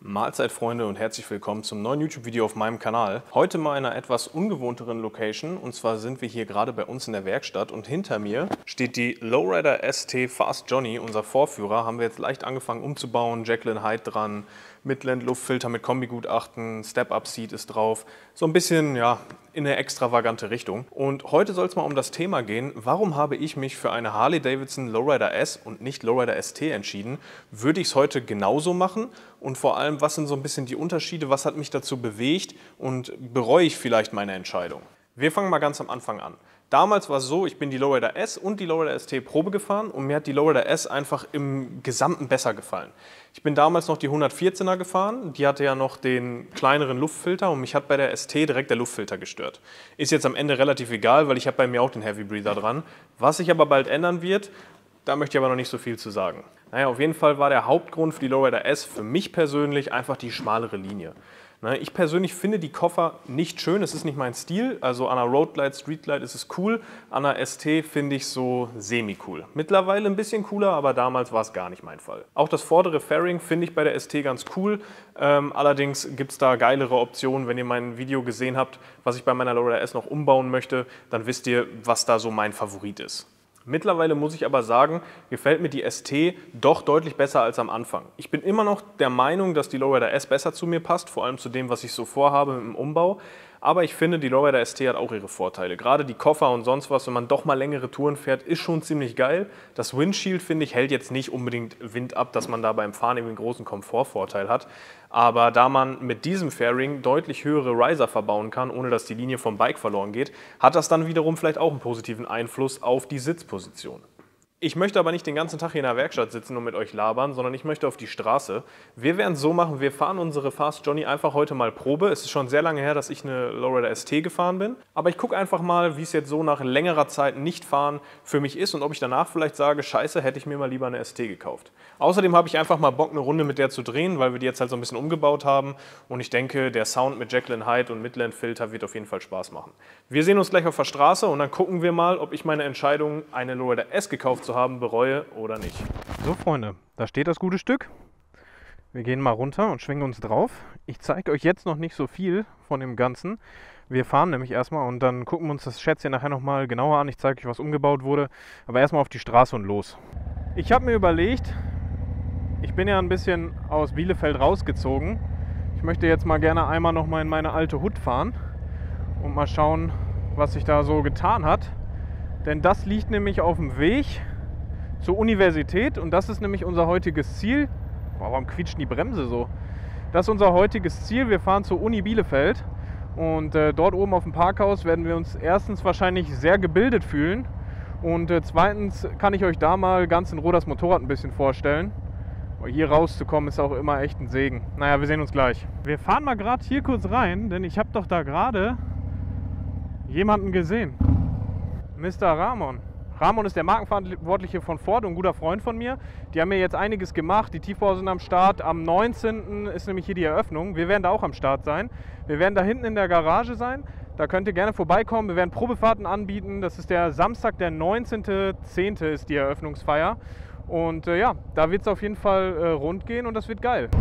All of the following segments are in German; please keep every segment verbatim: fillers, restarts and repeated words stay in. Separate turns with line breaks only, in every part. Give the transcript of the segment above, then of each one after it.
Mahlzeit Freunde und herzlich willkommen zum neuen YouTube-Video auf meinem Kanal. Heute mal in einer etwas ungewohnteren Location, und zwar sind wir hier gerade bei uns in der Werkstatt und hinter mir steht die Lowrider S T Fast Johnny, unser Vorführer. Haben wir jetzt leicht angefangen umzubauen, Jekyll Hyde dran, Midland Luftfilter mit Kombigutachten, Step-Up-Seat ist drauf, so ein bisschen ja in eine extravagante Richtung. Und heute soll es mal um das Thema gehen, warum habe ich mich für eine Harley-Davidson Lowrider S und nicht Lowrider S T entschieden? Würde ich es heute genauso machen? Und vor allem, was sind so ein bisschen die Unterschiede, was hat mich dazu bewegt und bereue ich vielleicht meine Entscheidung? Wir fangen mal ganz am Anfang an. Damals war es so, ich bin die Lowrider S und die Lowrider S T Probe gefahren und mir hat die Lowrider S einfach im Gesamten besser gefallen. Ich bin damals noch die hundertvierzehner gefahren, die hatte ja noch den kleineren Luftfilter und mich hat bei der S T direkt der Luftfilter gestört. Ist jetzt am Ende relativ egal, weil ich habe bei mir auch den Heavy Breather dran. Was sich aber bald ändern wird, da möchte ich aber noch nicht so viel zu sagen. Naja, auf jeden Fall war der Hauptgrund für die Lowrider S für mich persönlich einfach die schmalere Linie. Ich persönlich finde die Koffer nicht schön, es ist nicht mein Stil, also an einer Roadglide, Streetglide ist es cool, an einer S T finde ich so semi-cool. Mittlerweile ein bisschen cooler, aber damals war es gar nicht mein Fall. Auch das vordere Fairing finde ich bei der S T ganz cool, ähm, allerdings gibt es da geilere Optionen. Wenn ihr mein Video gesehen habt, was ich bei meiner Lowrider S noch umbauen möchte, dann wisst ihr, was da so mein Favorit ist. Mittlerweile muss ich aber sagen, gefällt mir die S T doch deutlich besser als am Anfang. Ich bin immer noch der Meinung, dass die Lowrider S besser zu mir passt, vor allem zu dem, was ich so vorhabe mit dem Umbau. Aber ich finde, die Lowrider S T hat auch ihre Vorteile. Gerade die Koffer und sonst was, wenn man doch mal längere Touren fährt, ist schon ziemlich geil. Das Windshield, finde ich, hält jetzt nicht unbedingt Wind ab, dass man da beim Fahren irgendwie einen großen Komfortvorteil hat. Aber da man mit diesem Fairing deutlich höhere Riser verbauen kann, ohne dass die Linie vom Bike verloren geht, hat das dann wiederum vielleicht auch einen positiven Einfluss auf die Sitzposition. Ich möchte aber nicht den ganzen Tag hier in der Werkstatt sitzen und mit euch labern, sondern ich möchte auf die Straße. Wir werden es so machen, wir fahren unsere Fast Johnny einfach heute mal Probe. Es ist schon sehr lange her, dass ich eine Lowrider S T gefahren bin. Aber ich gucke einfach mal, wie es jetzt so nach längerer Zeit nicht fahren für mich ist und ob ich danach vielleicht sage, scheiße, hätte ich mir mal lieber eine S T gekauft. Außerdem habe ich einfach mal Bock, eine Runde mit der zu drehen, weil wir die jetzt halt so ein bisschen umgebaut haben. Und ich denke, der Sound mit Jekyll Hyde und Midland Filter wird auf jeden Fall Spaß machen. Wir sehen uns gleich auf der Straße und dann gucken wir mal, ob ich meine Entscheidung, eine Lowrider S gekauft zu haben, bereue oder nicht. So Freunde, da steht das gute Stück. Wir gehen mal runter und schwingen uns drauf. Ich zeige euch jetzt noch nicht so viel von dem Ganzen. Wir fahren nämlich erstmal und dann gucken wir uns das Schätzchen nachher nochmal genauer an. Ich zeige euch, was umgebaut wurde. Aber erstmal auf die Straße und los. Ich habe mir überlegt, ich bin ja ein bisschen aus Bielefeld rausgezogen. Ich möchte jetzt mal gerne einmal nochmal in meine alte Hut fahren und mal schauen, was sich da so getan hat. Denn das liegt nämlich auf dem Weg zur Universität und das ist nämlich unser heutiges Ziel. Boah, warum quietscht die Bremse so? Das ist unser heutiges Ziel. Wir fahren zur Uni Bielefeld und äh, dort oben auf dem Parkhaus werden wir uns erstens wahrscheinlich sehr gebildet fühlen und äh, zweitens kann ich euch da mal ganz in Ruhe das Motorrad ein bisschen vorstellen. Hier rauszukommen ist auch immer echt ein Segen. Naja, wir sehen uns gleich. Wir fahren mal gerade hier kurz rein, denn ich habe doch da gerade jemanden gesehen. Mister Ramon. Ramon ist der Markenverantwortliche von Ford und ein guter Freund von mir. Die haben mir jetzt einiges gemacht. Die Tiefbauer sind am Start. Am neunzehnten ist nämlich hier die Eröffnung. Wir werden da auch am Start sein. Wir werden da hinten in der Garage sein. Da könnt ihr gerne vorbeikommen. Wir werden Probefahrten anbieten. Das ist der Samstag, der neunzehnten zehnten ist die Eröffnungsfeier. Und äh, ja, da wird es auf jeden Fall äh, rund gehen und das wird geil.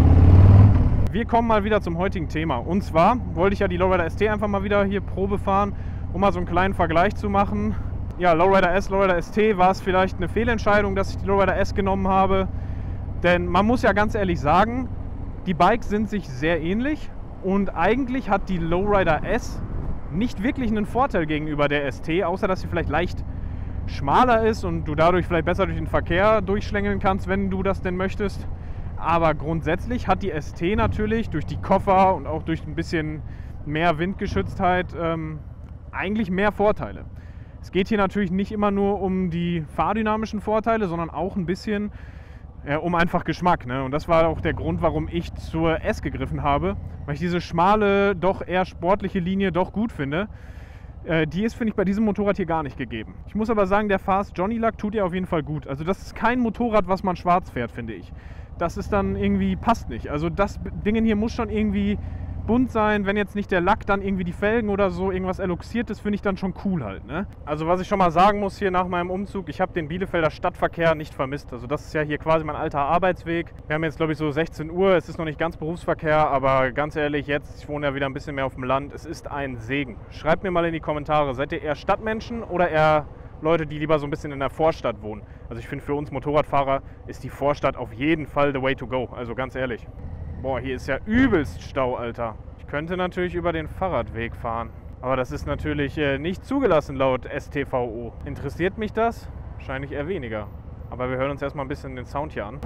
Wir kommen mal wieder zum heutigen Thema. Und zwar wollte ich ja die Lowrider S T einfach mal wieder hier Probe fahren, um mal so einen kleinen Vergleich zu machen. Ja, Lowrider S, Lowrider S T, war es vielleicht eine Fehlentscheidung, dass ich die Lowrider S genommen habe. Denn man muss ja ganz ehrlich sagen, die Bikes sind sich sehr ähnlich und eigentlich hat die Lowrider S nicht wirklich einen Vorteil gegenüber der S T, außer dass sie vielleicht leicht schmaler ist und du dadurch vielleicht besser durch den Verkehr durchschlängeln kannst, wenn du das denn möchtest. Aber grundsätzlich hat die S T natürlich durch die Koffer und auch durch ein bisschen mehr Windgeschütztheit ähm, eigentlich mehr Vorteile. Es geht hier natürlich nicht immer nur um die fahrdynamischen Vorteile, sondern auch ein bisschen äh, um einfach Geschmack. Ne? Und das war auch der Grund, warum ich zur S gegriffen habe, weil ich diese schmale, doch eher sportliche Linie doch gut finde. Äh, die ist, finde ich, bei diesem Motorrad hier gar nicht gegeben. Ich muss aber sagen, der Fast Johnny Lack tut ihr auf jeden Fall gut. Also das ist kein Motorrad, was man schwarz fährt, finde ich. Das ist dann irgendwie, passt nicht. Also das Ding hier muss schon irgendwie
bunt sein, wenn jetzt nicht der Lack, dann irgendwie die Felgen oder so, irgendwas Eloxiertes, finde ich dann schon cool halt. Ne? Also was ich schon mal sagen muss hier nach meinem Umzug, ich habe den Bielefelder Stadtverkehr nicht vermisst. Also das ist ja hier quasi mein alter Arbeitsweg. Wir haben jetzt glaube ich so sechzehn Uhr, es ist noch nicht ganz Berufsverkehr, aber ganz ehrlich jetzt, ich wohne ja wieder ein bisschen mehr auf dem Land, es ist ein Segen. Schreibt mir mal in die Kommentare, seid ihr eher Stadtmenschen oder eher Leute, die lieber so ein bisschen in der Vorstadt wohnen? Also ich finde, für uns Motorradfahrer ist die Vorstadt auf jeden Fall the way to go, also ganz ehrlich. Boah, hier ist ja übelst Stau, Alter. Ich könnte natürlich über den Fahrradweg fahren. Aber das ist natürlich äh, nicht zugelassen laut S T V O. Interessiert mich das? Wahrscheinlich eher weniger. Aber wir hören uns erstmal ein bisschen den Sound hier an.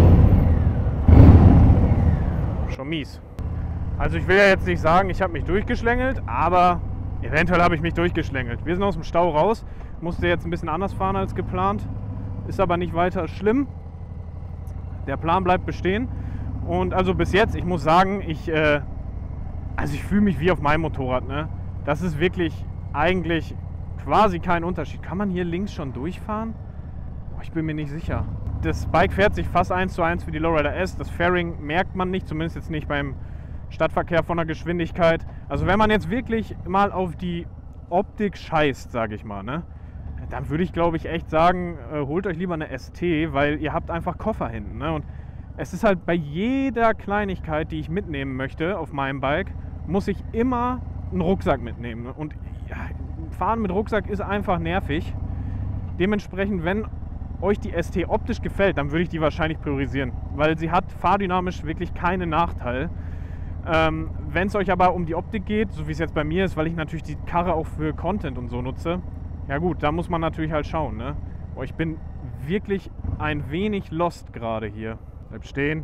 Schon mies. Also ich will ja jetzt nicht sagen, ich habe mich durchgeschlängelt, aber eventuell habe ich mich durchgeschlängelt. Wir sind aus dem Stau raus. Musste jetzt ein bisschen anders fahren als geplant. Ist aber nicht weiter schlimm. Der Plan bleibt bestehen. Und also bis jetzt, ich muss sagen, ich, äh, also ich fühle mich wie auf meinem Motorrad. Ne? Das ist wirklich eigentlich quasi kein Unterschied. Kann man hier links schon durchfahren? Boah, ich bin mir nicht sicher. Das Bike fährt sich fast eins zu eins wie die Lowrider S. Das Fairing merkt man nicht, zumindest jetzt nicht beim Stadtverkehr von der Geschwindigkeit. Also wenn man jetzt wirklich mal auf die Optik scheißt, sage ich mal, ne? Dann würde ich glaube ich echt sagen, äh, holt euch lieber eine S T, weil ihr habt einfach Koffer hinten. Ne? Und es ist halt bei jeder Kleinigkeit, die ich mitnehmen möchte auf meinem Bike, muss ich immer einen Rucksack mitnehmen. Und ja, Fahren mit Rucksack ist einfach nervig. Dementsprechend, wenn euch die S T optisch gefällt, dann würde ich die wahrscheinlich priorisieren, weil sie hat fahrdynamisch wirklich keinen Nachteil. Ähm, wenn es euch aber um die Optik geht, so wie es jetzt bei mir ist, weil ich natürlich die Karre auch für Content und so nutze, ja gut, da muss man natürlich halt schauen. Ne? Boah, ich bin wirklich ein wenig lost gerade hier. Bleib stehen.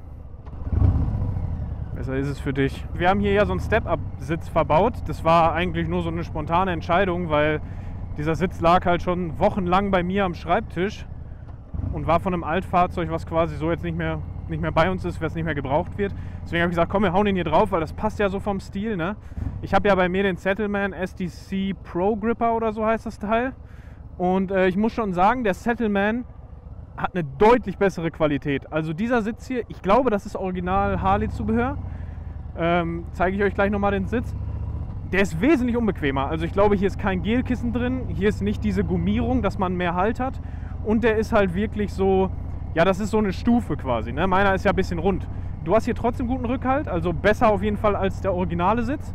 Besser ist es für dich. Wir haben hier ja so einen Step-Up-Sitz verbaut. Das war eigentlich nur so eine spontane Entscheidung, weil dieser Sitz lag halt schon wochenlang bei mir am Schreibtisch und war von einem Altfahrzeug, was quasi so jetzt nicht mehr, nicht mehr bei uns ist, was nicht mehr gebraucht wird. Deswegen habe ich gesagt, komm, wir hauen den hier drauf, weil das passt ja so vom Stil. Ne? Ich habe ja bei mir den Settleman S D C Pro Gripper oder so heißt das Teil. Und äh, ich muss schon sagen, der Settleman hat eine deutlich bessere Qualität. Also dieser Sitz hier, ich glaube, das ist original Harley-Zubehör. Ähm, zeige ich euch gleich nochmal den Sitz. Der ist wesentlich unbequemer. Also ich glaube, hier ist kein Gelkissen drin. Hier ist nicht diese Gummierung, dass man mehr Halt hat. Und der ist halt wirklich so, ja, das ist so eine Stufe quasi. Ne? Meiner ist ja ein bisschen rund. Du hast hier trotzdem guten Rückhalt, also besser auf jeden Fall als der originale Sitz.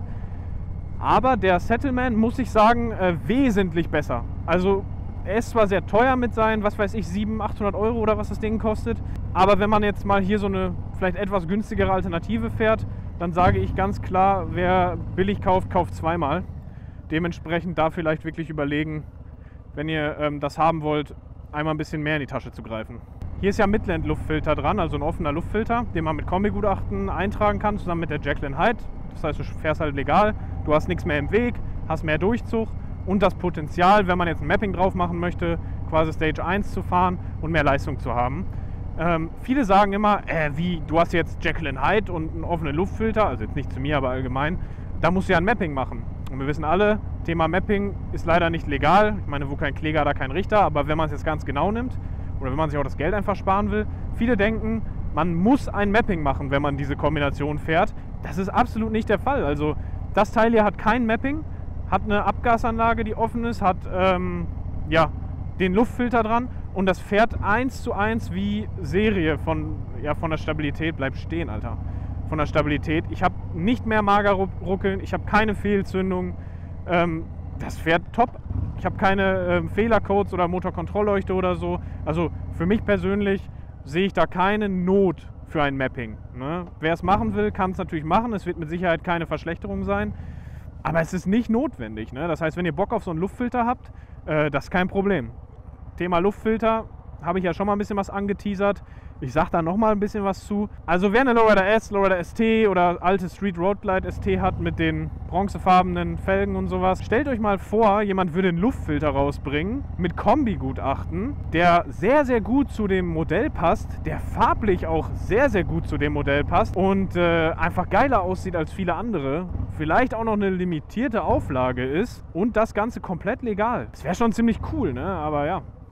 Aber der Settleman, muss ich sagen, äh, wesentlich besser. Also er ist zwar sehr teuer mit seinen, was weiß ich, siebenhundert, achthundert Euro oder was das Ding kostet. Aber wenn man jetzt mal hier so eine vielleicht etwas günstigere Alternative fährt, dann sage ich ganz klar, wer billig kauft, kauft zweimal. Dementsprechend da vielleicht wirklich überlegen, wenn ihr ähm, das haben wollt, einmal ein bisschen mehr in die Tasche zu greifen. Hier ist ja Midland-Luftfilter dran, also ein offener Luftfilter, den man mit Kombigutachten eintragen kann, zusammen mit der Jacqueline Hyde. Das heißt, du fährst halt legal, du hast nichts mehr im Weg, hast mehr Durchzug und das Potenzial, wenn man jetzt ein Mapping drauf machen möchte, quasi Stage eins zu fahren und mehr Leistung zu haben. Ähm, viele sagen immer, äh, wie, du hast jetzt Jacqueline Hyde und einen offenen Luftfilter, also jetzt nicht zu mir, aber allgemein, da musst du ja ein Mapping machen. Und wir wissen alle, Thema Mapping ist leider nicht legal. Ich meine, wo kein Kläger, da kein Richter, aber wenn man es jetzt ganz genau nimmt oder wenn man sich auch das Geld einfach sparen will, viele denken, man muss ein Mapping machen, wenn man diese Kombination fährt. Das ist absolut nicht der Fall. Also das Teil hier hat kein Mapping, hat eine Abgasanlage, die offen ist, hat ähm, ja, den Luftfilter dran und das fährt eins zu eins wie Serie von, ja, von der Stabilität. Bleib stehen, Alter. Von der Stabilität. Ich habe nicht mehr Magerruckeln, ich habe keine Fehlzündung. Ähm, das fährt top. Ich habe keine ähm, Fehlercodes oder Motorkontrollleuchte oder so. Also für mich persönlich sehe ich da keine Not für ein Mapping. Ne? Wer es machen will, kann es natürlich machen. Es wird mit Sicherheit keine Verschlechterung sein. Aber es ist nicht notwendig. Ne? Das heißt, wenn ihr Bock auf so einen Luftfilter habt, äh, das ist kein Problem. Thema Luftfilter habe ich ja schon mal ein bisschen was angeteasert. Ich sage da noch mal ein bisschen was zu. Also wer eine Lowrider S, Lowrider S T oder alte Street Road Glide S T hat mit den bronzefarbenen Felgen und sowas, stellt euch mal vor, jemand würde einen Luftfilter rausbringen mit Kombigutachten, der sehr, sehr gut zu dem Modell passt, der farblich auch sehr, sehr gut zu dem Modell passt und äh, einfach geiler aussieht als viele andere, vielleicht auch noch eine limitierte Auflage ist und das Ganze komplett legal. Das wäre schon ziemlich cool, ne? Aber ja.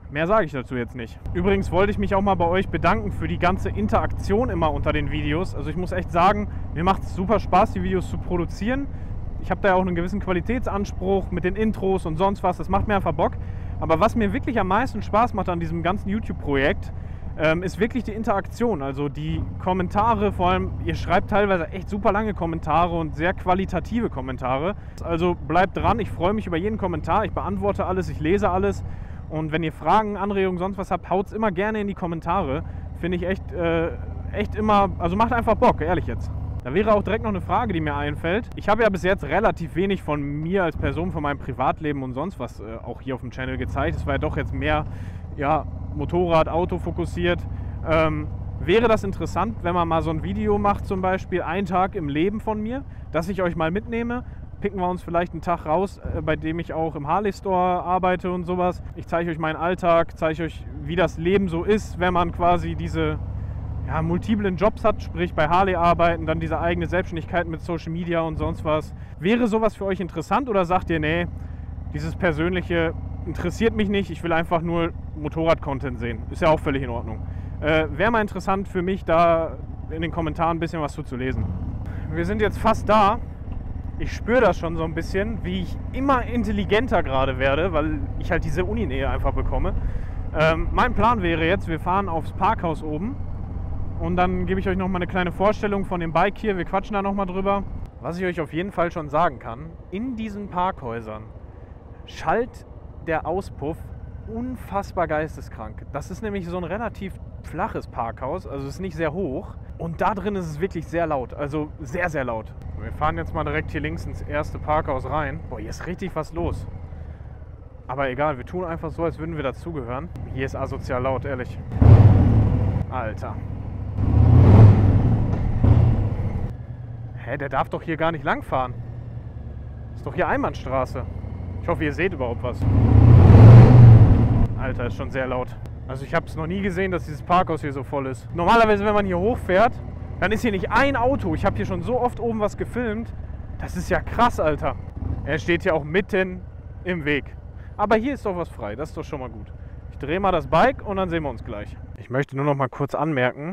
Mehr sage ich dazu jetzt nicht. Übrigens wollte ich mich auch mal bei euch bedanken für die ganze Interaktion immer unter den Videos. Also ich muss echt sagen, mir macht es super Spaß, die Videos zu produzieren. Ich habe da ja auch einen gewissen Qualitätsanspruch mit den Intros und sonst was. Das macht mir einfach Bock. Aber was mir wirklich am meisten Spaß macht an diesem ganzen YouTube-Projekt, ähm, ist wirklich die Interaktion. Also die Kommentare, vor allem, ihr schreibt teilweise echt super lange Kommentare und sehr qualitative Kommentare. Also bleibt dran, ich freue mich über jeden Kommentar. Ich beantworte alles, ich lese alles. Und wenn ihr Fragen, Anregungen, sonst was habt, haut es immer gerne in die Kommentare. Finde ich echt, äh, echt immer, also macht einfach Bock, ehrlich jetzt. Da wäre auch direkt noch eine Frage, die mir einfällt. Ich habe ja bis jetzt relativ wenig von mir als Person, von meinem Privatleben und sonst was äh, auch hier auf dem Channel gezeigt. Es war ja doch jetzt mehr ja, Motorrad, Auto fokussiert. Ähm, wäre das interessant, wenn man mal so ein Video macht, zum Beispiel ein Tag im Leben von mir, dass ich euch mal mitnehme? Picken wir uns vielleicht einen Tag raus, bei dem ich auch im Harley Store arbeite und sowas. Ich zeige euch meinen Alltag, zeige euch, wie das Leben so ist, wenn man quasi diese ja, multiplen Jobs hat, sprich bei Harley arbeiten, dann diese eigene Selbstständigkeit mit Social Media und sonst was. Wäre sowas für euch interessant oder sagt ihr, nee, dieses Persönliche interessiert mich nicht, ich will einfach nur Motorrad-Content sehen. Ist ja auch völlig in Ordnung. Äh, Wäre mal interessant für mich, da in den Kommentaren ein bisschen was zu lesen. Wir sind jetzt fast da. Ich spüre das schon so ein bisschen, wie ich immer intelligenter gerade werde, weil ich halt diese Uninähe einfach bekomme. Ähm, mein Plan wäre jetzt, wir fahren aufs Parkhaus oben und dann gebe ich euch noch mal eine kleine Vorstellung von dem Bike hier. Wir quatschen da noch mal drüber. Was ich euch auf jeden Fall schon sagen kann, in diesen Parkhäusern schallt der Auspuff unfassbar geisteskrank. Das ist nämlich so ein relativ flaches Parkhaus, also es ist nicht sehr hoch. Und da drin ist es wirklich sehr laut, also sehr, sehr laut. Wir fahren jetzt mal direkt hier links ins erste Parkhaus rein. Boah, hier ist richtig was los. Aber egal, wir tun einfach so, als würden wir dazugehören. Hier ist asozial laut, ehrlich. Alter. Hä, der darf doch hier gar nicht langfahren. Ist doch hier Einbahnstraße. Ich hoffe, ihr seht überhaupt was. Alter, ist schon sehr laut. Also ich habe es noch nie gesehen, dass dieses Parkhaus hier so voll ist. Normalerweise, wenn man hier hochfährt, dann ist hier nicht ein Auto. Ich habe hier schon so oft oben was gefilmt. Das ist ja krass, Alter. Er steht ja auch mitten im Weg. Aber hier ist doch was frei. Das ist doch schon mal gut. Ich drehe mal das Bike und dann sehen wir uns gleich. Ich möchte nur noch mal kurz anmerken.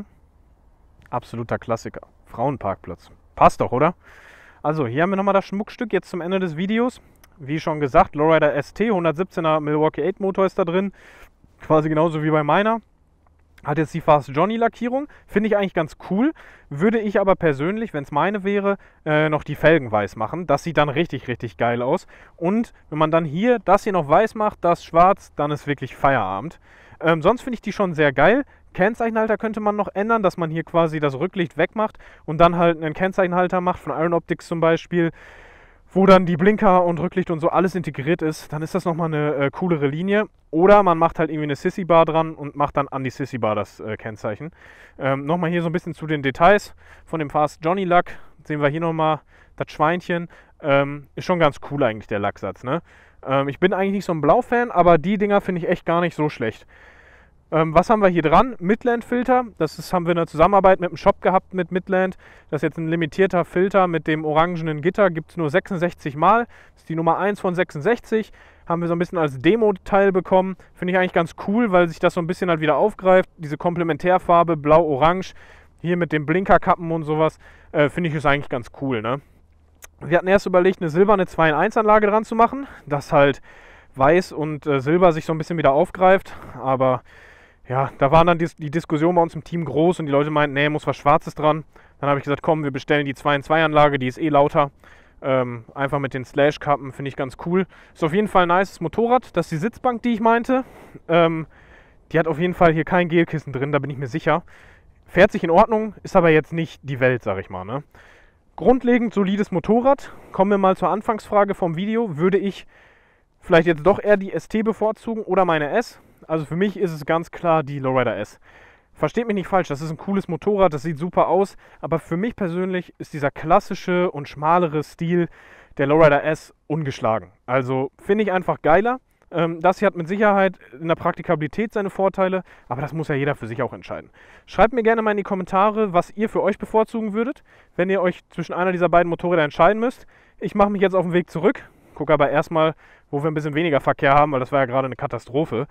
Absoluter Klassiker. Frauenparkplatz. Passt doch, oder? Also, hier haben wir nochmal das Schmuckstück jetzt zum Ende des Videos. Wie schon gesagt, Lowrider S T, hundertsiebzehner Milwaukee acht Motor ist da drin. Quasi genauso wie bei meiner. Hat jetzt die Fast Johnny Lackierung. Finde ich eigentlich ganz cool. Würde ich aber persönlich, wenn es meine wäre, äh, noch die Felgen weiß machen. Das sieht dann richtig, richtig geil aus. Und wenn man dann hier das hier noch weiß macht, das schwarz, dann ist wirklich Feierabend. Ähm, sonst finde ich die schon sehr geil. Kennzeichenhalter könnte man noch ändern, dass man hier quasi das Rücklicht wegmacht und dann halt einen Kennzeichenhalter macht, von Iron Optics zum Beispiel, wo dann die Blinker und Rücklicht und so alles integriert ist, dann ist das nochmal eine äh, coolere Linie. Oder man macht halt irgendwie eine Sissy Bar dran und macht dann an die Sissy Bar das äh, Kennzeichen. Ähm, nochmal hier so ein bisschen zu den Details von dem Fast Johnny Lack. Sehen wir hier nochmal das Schweinchen. Ähm, ist schon ganz cool eigentlich der Lacksatz, ne? Ähm, ich bin eigentlich nicht so ein Blau-Fan, aber die Dinger finde ich echt gar nicht so schlecht. Ähm, was haben wir hier dran? Midland-Filter. Das ist, haben wir eine Zusammenarbeit mit dem Shop gehabt mit Midland. Das ist jetzt ein limitierter Filter mit dem orangenen Gitter. Gibt es nur sechsundsechzig Mal. Das ist die Nummer eins von sechsundsechzig. Haben wir so ein bisschen als Demo-Teil bekommen. Finde ich eigentlich ganz cool, weil sich das so ein bisschen halt wieder aufgreift. Diese Komplementärfarbe blau-orange. Hier mit den Blinkerkappen und sowas. Äh, Finde ich ist eigentlich ganz cool, ne? Wir hatten erst überlegt, eine silberne zwei in eins Anlage dran zu machen. Dass halt weiß und äh, Silber sich so ein bisschen wieder aufgreift. Aber ja, da waren dann die, die Diskussion bei uns im Team groß und die Leute meinten, nee, muss was Schwarzes dran. Dann habe ich gesagt, komm, wir bestellen die zwei in zwei Anlage, die ist eh lauter. Ähm, einfach mit den Slash-Kappen, finde ich ganz cool. Ist auf jeden Fall ein nices Motorrad. Das ist die Sitzbank, die ich meinte. Ähm, die hat auf jeden Fall hier kein Gelkissen drin, da bin ich mir sicher. Fährt sich in Ordnung, ist aber jetzt nicht die Welt, sag ich mal, ne? Grundlegend solides Motorrad. Kommen wir mal zur Anfangsfrage vom Video. Würde ich vielleicht jetzt doch eher die S T bevorzugen oder meine S? Also für mich ist es ganz klar die Lowrider S. Versteht mich nicht falsch, das ist ein cooles Motorrad, das sieht super aus, aber für mich persönlich ist dieser klassische und schmalere Stil der Lowrider S ungeschlagen. Also finde ich einfach geiler. Das hier hat mit Sicherheit in der Praktikabilität seine Vorteile, aber das muss ja jeder für sich auch entscheiden. Schreibt mir gerne mal in die Kommentare, was ihr für euch bevorzugen würdet, wenn ihr euch zwischen einer dieser beiden Motorräder entscheiden müsst. Ich mache mich jetzt auf den Weg zurück, gucke aber erstmal, wo wir ein bisschen weniger Verkehr haben, weil das war ja gerade eine Katastrophe.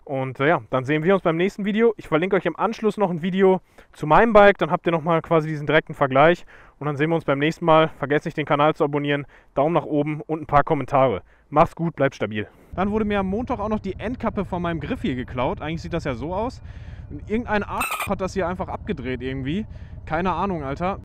Und äh, ja, dann sehen wir uns beim nächsten Video. Ich verlinke euch im Anschluss noch ein Video zu meinem Bike, dann habt ihr nochmal quasi diesen direkten Vergleich. Und dann sehen wir uns beim nächsten Mal. Vergesst nicht, den Kanal zu abonnieren, Daumen nach oben und ein paar Kommentare. Macht's gut, bleibt stabil. Dann wurde mir am Montag auch noch die Endkappe von meinem Griff hier geklaut. Eigentlich sieht das ja so aus. Und irgendein Arsch hat das hier einfach abgedreht irgendwie. Keine Ahnung, Alter.